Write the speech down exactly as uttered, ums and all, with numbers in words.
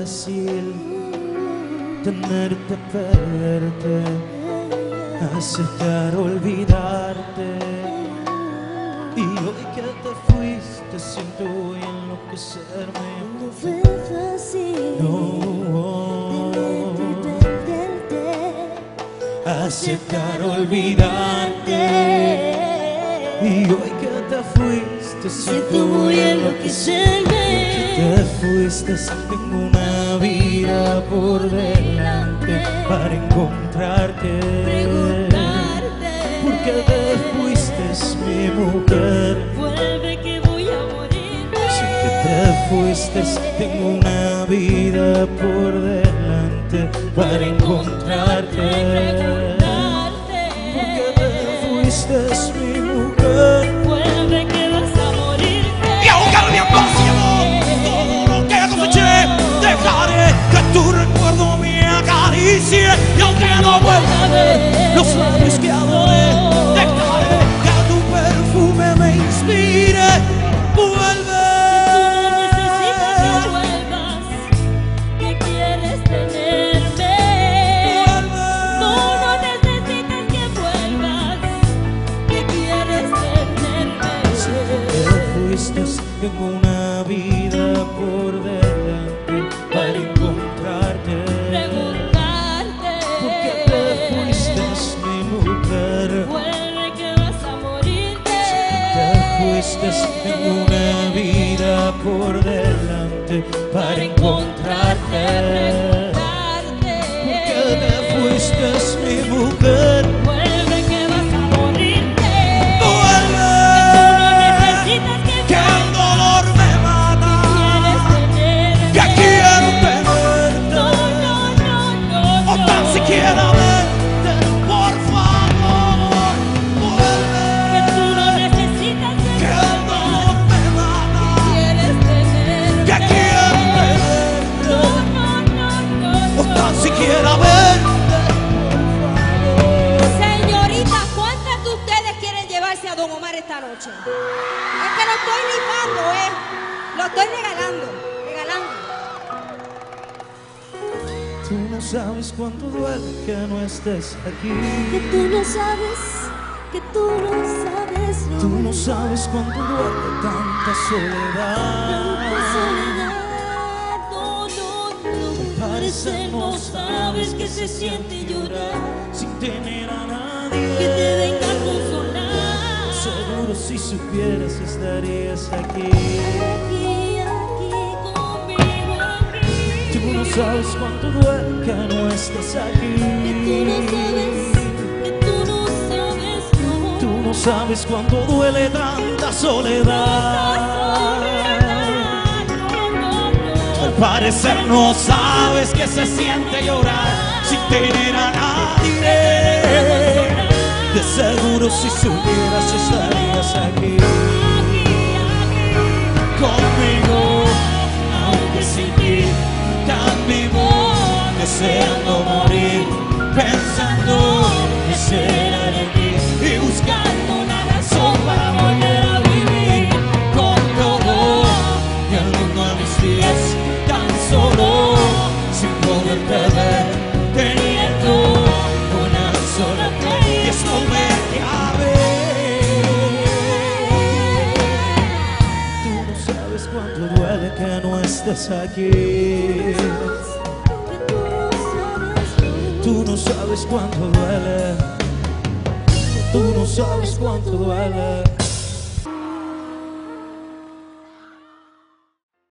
fácil tenerte, perderte, aceptar, olvidarte. Y hoy que te fuiste siento enloquecerme. No fue fácil No, tenerte, perderte, aceptar, olvidarte. Y hoy que te fuiste siento muy enloquecerme. Te fuiste, tengo una vida por delante para encontrarte. preguntarte Porque te fuiste, mi mujer. vuelve que voy a morir. Si que te fuiste, tengo una vida por delante para encontrarte. Porque te fuiste, mi mujer. Vuelve que vas a morir. Y aunque al viento se llevó todo lo que coseché, dejaré que tu recuerdo me acaricie. Y aunque no vuelva a ver los labios que adoré, dejaré que tu perfume me inspire. Vuelve. Tú no necesitas que vuelvas, que quieres tenerme. Tú no necesitas que vuelvas, que quieres tenerme. Te fuiste, tengo una vida por delante para encontrarte. Preguntarte Porque te fuiste, mi mujer. vuelve que vas a morirte. Te fuiste, tengo una vida por delante para encontrarte. Porque te fuiste, mi mujer. Vuelve que vas a morirte. Vuelve, Necesitas que que el dolor me mata. quieres tenerme. Que quiero tenerte, No, no, no, no, o tan no. siquiera verte, por favor. Que tú Vuelve, no necesitas que que el dolor vuelvas, me mata. quieres tenerme. Que quiero No, tenerte, no, no, o no, tan no. siquiera verte. Señorita, ¿cuántas de ustedes quieren llevarse a Don Omar esta noche? Es que lo estoy rifando, ¿eh? Lo estoy regalando, regalando. Tú no sabes cuánto duele que no estés aquí. Que tú no sabes, que tú no sabes, no. Tú no sabes cuánto duele tanta soledad. Tanta soledad, no, no, no. Parece no sabes que se siente llorar, Sin tener a que te nadie. venga a consolar. Seguro si supieras estarías aquí. Aquí, aquí, conmigo, aquí. Tú no sabes cuánto duele que no estés aquí. Que tú no sabes, que tú no sabes, no. Tú no sabes cuánto duele tanta soledad. No, no, no. Al parecer no sabes que se siente llorar sin tener a nadie. De seguro si supieras estarías aquí conmigo, aunque sin ti, tan vivo, deseando morir, pensando que será de ti y buscando una razón para volver a vivir con todo y el mundo a mis pies, tan solo, sin poderte ver, teniendo una sola fe y esto me cabe. Tú no sabes cuánto duele que no estés aquí. Tú no sabes cuánto duele. Tú no sabes cuánto duele.